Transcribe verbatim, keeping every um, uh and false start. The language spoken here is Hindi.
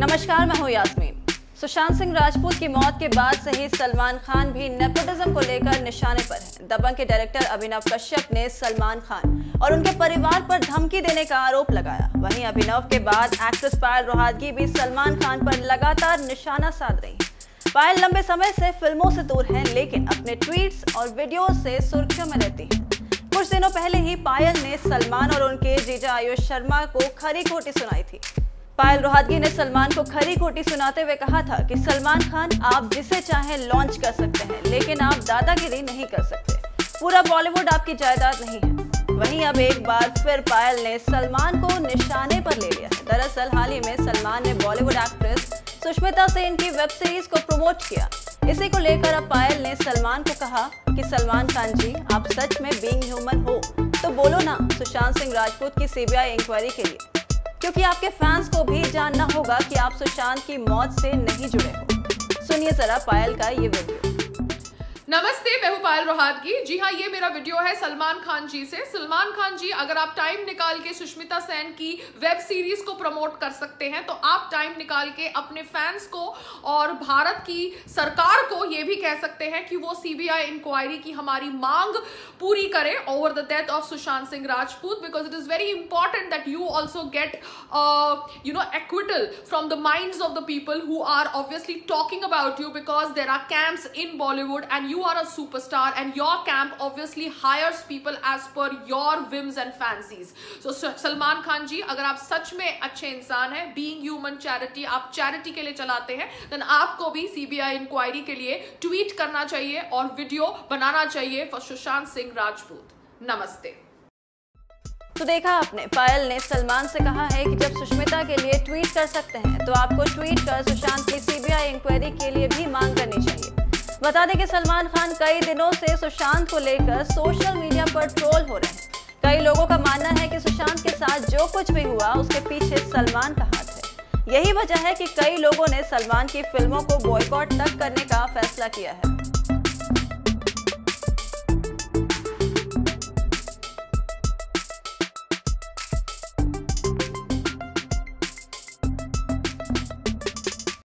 नमस्कार, मैं हूं यास्मीन। सुशांत सिंह राजपूत की मौत के बाद से ही सलमान खान भी नेपोटिज्म को लेकर निशाने पर है। दबंग के डायरेक्टर अभिनव कश्यप ने सलमान खान और उनके परिवार पर धमकी देने का आरोप लगाया। वहीं अभिनव के बाद एक्ट्रेस पायल रोहतगी भी सलमान खान पर लगातार निशाना साध रही है। पायल लंबे समय से फिल्मों से दूर हैं, लेकिन अपने ट्वीट्स और वीडियो से सुर्खियों में रहती हैं। कुछ दिनों पहले ही पायल ने सलमान और उनके जीजा आयुष शर्मा को खरी खोटी सुनाई थी। पायल रोहतगी ने सलमान को खरी खोटी सुनाते हुए कहा था कि सलमान खान, आप जिसे चाहें लॉन्च कर सकते हैं, लेकिन आप दादागिरी नहीं कर सकते। पूरा बॉलीवुड आपकी जायदाद नहीं है। वहीं अब एक बार फिर पायल ने सलमान को निशाने पर ले लिया है। दरअसल हाल ही में सलमान ने बॉलीवुड एक्ट्रेस सुष्मिता सेन की वेब सीरीज को प्रमोट किया। इसी को लेकर अब पायल ने सलमान को कहा कि सलमान खान जी, आप सच में बीइंग ह्यूमन हो तो बोलो ना सुशांत सिंह राजपूत की सीबीआई इंक्वायरी के लिए, क्योंकि आपके फैंस को भी जानना होगा कि आप सुशांत की मौत से नहीं जुड़े हो। सुनिए जरा पायल का ये वीडियो। नमस्ते, मैं हूं पायल रोहतगी। जी हाँ, ये मेरा वीडियो है सलमान खान जी से। सलमान खान जी, अगर आप टाइम निकाल के सुष्मिता सेन की वेब सीरीज को प्रमोट कर सकते हैं तो आप टाइम निकाल के अपने फैंस को और भारत की सरकार को ये भी कह सकते हैं कि वो सीबीआई इंक्वायरी की हमारी मांग पूरी करे over the death of Sushant Singh Rajput, because it is very important that you also get you know acquittal from the minds of the people who are obviously talking about you, because there are camps in Bollywood and you are a superstar and your camp obviously hires people as per your whims and fancies. So Salman Khan ji, अगर आप सच में अच्छे इंसान हैं, being human charity, आप चैरिटी के लिए चलाते हैं, then आपको भी सीबीआई इंक्वायरी के लिए ट्वीट करना चाहिए और वीडियो बनाना चाहिए फॉर सुशांत सिंह राजपूत। नमस्ते। तो देखा आपने, पायल ने सलमान से कहा है कि जब सुष्मिता के लिए ट्वीट कर सकते हैं तो आपको ट्वीट कर सुशांत की सीबीआई इंक्वायरी के लिए भी मांग करनी चाहिए। बता दें कि सलमान खान कई दिनों से सुशांत को लेकर सोशल मीडिया पर ट्रोल हो रहे हैं। कई लोगों का मानना है कि सुशांत के साथ जो कुछ भी हुआ उसके पीछे सलमान का हाथ है। यही वजह है कि कई लोगों ने सलमान की फिल्मों को बॉयकॉट तक करने का फैसला किया है।